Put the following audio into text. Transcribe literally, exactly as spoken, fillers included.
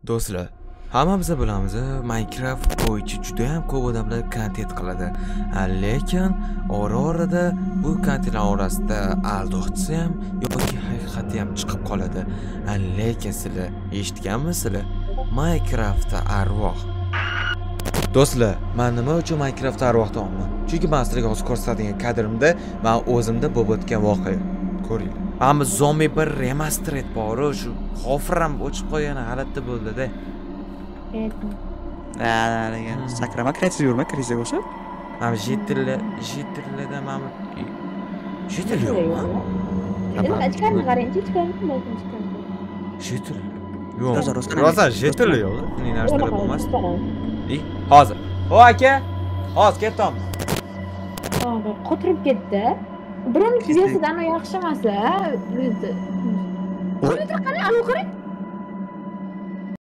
Do'stlar, hammamiz bilamiz, Minecraft bo'yicha juda ham ko'p odamlar kontent qiladi. Lekin ora-orada bu kontentlar orasida aldoqchisi ham yoki haqiqati ham chiqib qoladi. Lekin sizlar eshitganmisizlar? Minecraftda arvoh. Do'stlar, men nima uchun Minecraftda arvoh deyapman? Chunki men sizlarga hozir ko'rsatadigan kadrimda men o'zimda bo'lib o'tgan voqea. Ko'ringlar. Ammo zombi bir remastered bor, shu xofram o'chib qo'ygani g'alati bo'ldi-da. Ha, degan sakrama kreatsiz yurma, kriza bo'lsa. Mana jetilla, jetillada mana jetil yo'qmi? Endi ichkarni qarang-chi, ichkarni bo'lsin ichkarni. Jetil. Yo'q. Rosa jetil yo'q. Uning narsalar bo'lmas. E, hozir. O aka, hozir ketamiz. Ha, qotirib ketdi. Birovning videosidan yaxshi emas-a? Buni qani, anavi qarang.